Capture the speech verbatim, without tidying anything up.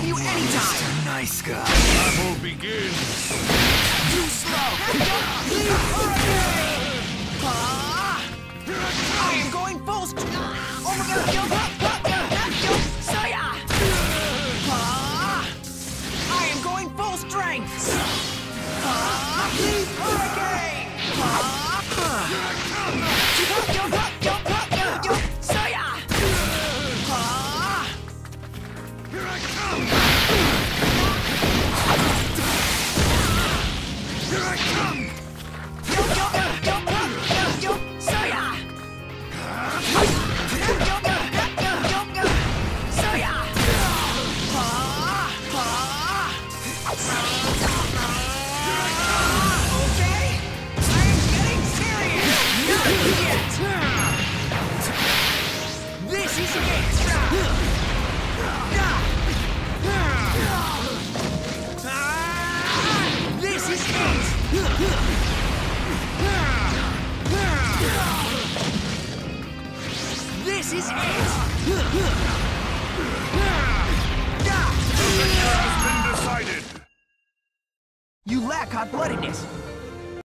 you anytime! Mister Nice Guy. Battle begins! Too slow! Ah! I am going full st- Oh my god! Jump up! Up! Up! Jump! Saya! Ah! I am going full strength! Ah! Hurricane! Ah! Jump up! Jump up! Jump up! Jump! Saya! Ah! Here I come! Here I come! Jump! Jump! Jump up! Jump! Jump! Saya! Jump! Jump! Jump! Jump! Saya! Ah! Ah! Okay, I'm getting serious! Not yet! This is it! This is it! This is it! Has been decided! You lack hot-bloodedness.